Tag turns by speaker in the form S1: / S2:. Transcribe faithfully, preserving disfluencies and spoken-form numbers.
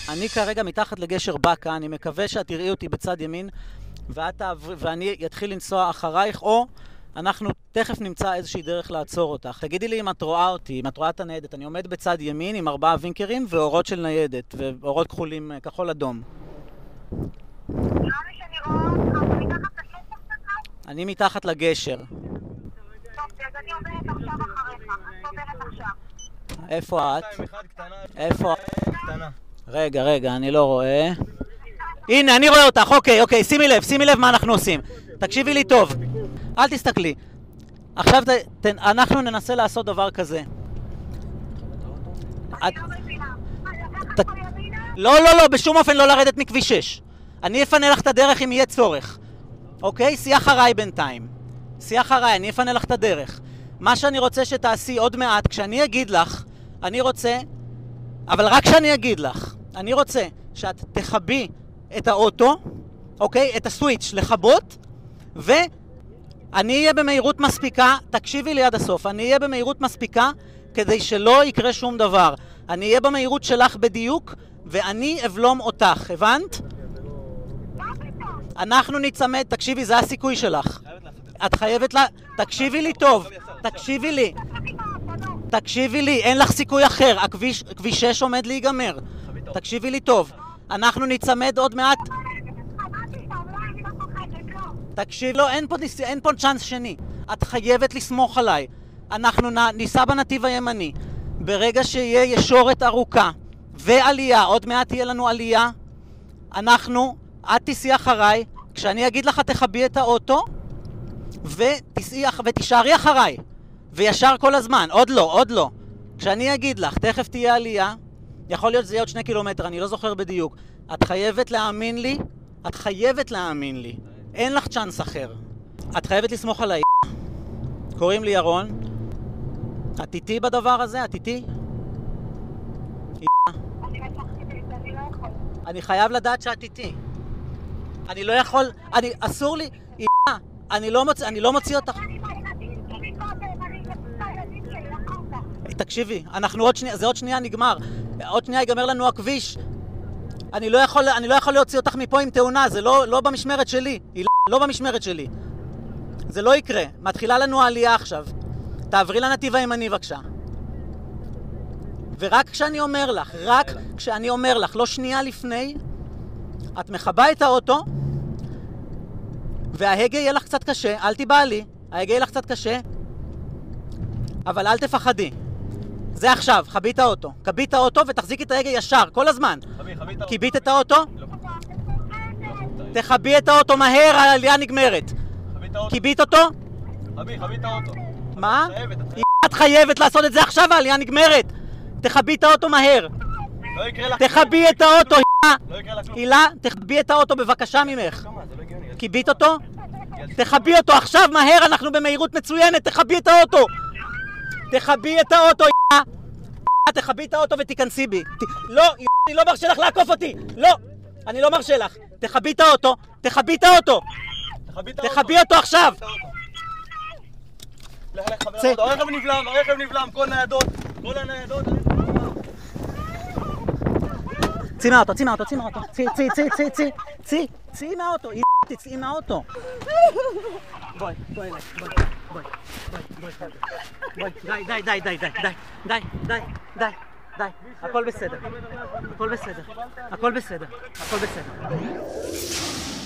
S1: אני כרגע מתחת לגשר בקה, אני מקווה שאת תראי אותי בצד ימין, ואת, ואני יתחיל לנסוע אחרייך, או אנחנו תכף נמצא איזושהי דרך לעצור אותך. תגידי לי אם את רואה אותי, אם את רואה את הניידת. אני עומד בצד ימין עם ארבעה וינקרים ואורות של ניידת, ואורות כחולים כחול אדום. אני מתחת לגשר.
S2: טוב, אז אני עוברת עכשיו אחריך. אני עוברת עכשיו.
S1: איפה את? איפה? רגע, רגע, אני לא רואה. הנה, אני רואה אותך. אוקיי, אוקיי, שימי לב, שימי לב מה אנחנו עושים. תקשיבי לי טוב. אל תסתכלי. עכשיו ת, ת, אנחנו ננסה לעשות דבר כזה. את... ת... לא, לא, לא, בשום אופן לא לרדת מכביש שש. אני אפנה לך את הדרך אם יהיה צורך. אוקיי? סי אחריי בינתיים. סי אחריי, אני אפנה לך את הדרך. מה שאני רוצה שתעשי עוד מעט, כשאני אגיד לך, אני רוצה, אבל רק כשאני אגיד לך, אני רוצה שאת תחבי את האוטו, אוקיי? את הסוויץ' לחבות, ואני אהיה במהירות מספיקה, תקשיבי לי עד הסוף, אני אהיה במהירות מספיקה כדי שלא יקרה שום דבר. אני אהיה במהירות שלך בדיוק, ואני אבלום אותך, הבנת? אנחנו נצמד, תקשיבי, זה הסיכוי שלך. את חייבת לה... תקשיבי לי טוב, תקשיבי לי. תקשיבי לי, אין לך סיכוי אחר. הכביש, כביש שש עומד להיגמר. תקשיבי לי טוב. אנחנו נצמד עוד מעט. תקשיב, לא, אין פה, אין פה צ'אנס שני. את חייבת לסמוך עליי. אנחנו ניסע בנתיב הימני. ברגע שיהיה ישורת ארוכה ועלייה, עוד מעט תהיה לנו עלייה, אנחנו, את תיסעי אחריי, כשאני אגיד לך תחבי את האוטו, ותיסעי, ותישארי אחריי. וישר כל הזמן, עוד לא, עוד לא. כשאני אגיד לך, תכף תהיה עלייה, יכול להיות שזה יהיה עוד שני קילומטר, אני לא זוכר בדיוק. את חייבת להאמין לי, את חייבת להאמין לי. אין לך צ'אנס אחר. את חייבת לסמוך עליי. קוראים לי ירון. את איתי בדבר הזה? את איתי? אני חייב לדעת שאת איתי. אני לא יכול, אני, אסור לי, אני לא מוציא, אני לא מוציא אותך. תקשיבי, אנחנו עוד שנייה, זה עוד שנייה נגמר. עוד שנייה ייגמר לנו הכביש. אני לא יכול, אני לא יכול להוציא אותך מפה עם תאונה, זה לא, לא במשמרת שלי. היא לא במשמרת שלי. זה לא יקרה. מתחילה לנו העלייה עכשיו. תעברי לנתיב הימני בבקשה. ורק כשאני אומר לך, רק כשאני אומר לך, לא שנייה לפני, את מחבה את האוטו, וההגה יהיה לך קצת קשה, אל תיבעלי, ההגה יהיה לך קצת קשה, אבל אל תפחדי. זה עכשיו, חבי את האוטו. קבי את האוטו ותחזיקי את ההגה ישר, כל הזמן. חבי, חבי את האוטו. קיבית את האוטו? לא. תחבי את האוטו מהר, העלייה נגמרת. חבי את האוטו. קיבית אותו?
S3: חבי, חבי את האוטו.
S1: מה? את חייבת לעשות את זה עכשיו, העלייה נגמרת. תחבי את האוטו מהר.
S3: לא יקרה לך.
S1: תחבי את האוטו,
S3: לא יקרה לך.
S1: הילה, תחבי את האוטו בבקשה ממך. קיבית אותו? תחבי אותו עכשיו מהר, אנחנו במהירות מצוינת, תחבי את האוטו. תחבי את האוטו, הילה. תחבי את האוטו ותיכנסי בי. לא, אני לא מרשה לך לעקוף אותי. לא, אני לא מרשה לך. תחבי את האוטו, תחבי את האוטו. תחבי אותו עכשיו.
S3: הרכב נבלם, הרכב נבלם, כל ניידות, כל הניידות.
S1: צאי מהאוטו, צאי מהאוטו, צאי מהאוטו. צאי, צאי, צאי, צאי, צאי, צאי, צאי מהאוטו, תצאי מהאוטו. בואי, בואי אליי, בואי, בואי, בואי, בואי, די, די, די, די, די, די, די, די, די, די, הכל בסדר, הכל בסדר, הכל בסדר, הכל בסדר.